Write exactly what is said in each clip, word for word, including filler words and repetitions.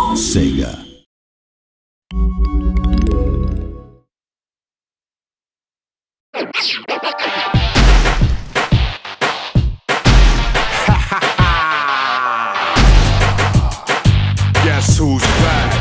Sega. Guess who's back?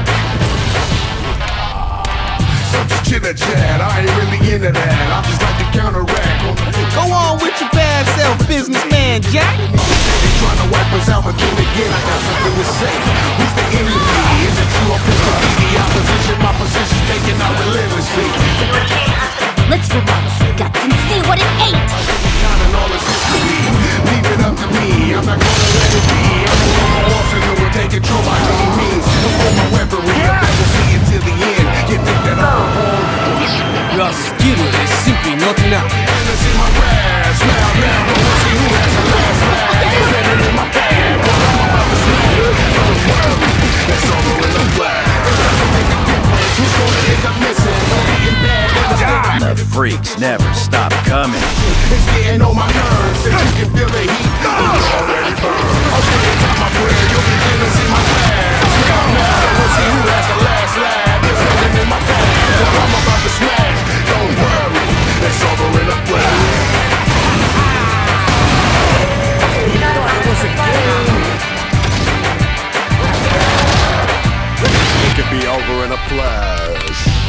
Such chitter-chat, I ain't really into that. I just like to counteract. Go on with your bad self, businessman Jack. They trying to wipe us out, but then again, I got something to say. Who's the enemy? Is it true or fake to be the opposition? My position's taken out relentlessly. Let's rewind the guts and see what it ain't. Counting all this history. Leave it up to me. I'm not gonna let it be. I'm on my horse and will take control by any means. I'm on my weaponry. I'm never see it till the end. You think that I'm wrong? Your skill is simply not enough. Let's see my rash. Now, now, let's see who has the last laugh. Better in my pad. What I'm about to smash. Don't worry. It's over in the flash. It doesn't make a difference. Who's gonna end up missing? Don't be in bad. The freaks never stop coming. It's getting on my nerves. If you can feel the heat, you already burned. I'll take the time my prayer. You'll begin to see my past. Now, now, we'll see who has the last laugh. It's nothing in my past. What I'm about to smash. Don't worry. It's over in a flash. You thought it was a game. It could be over in a flash.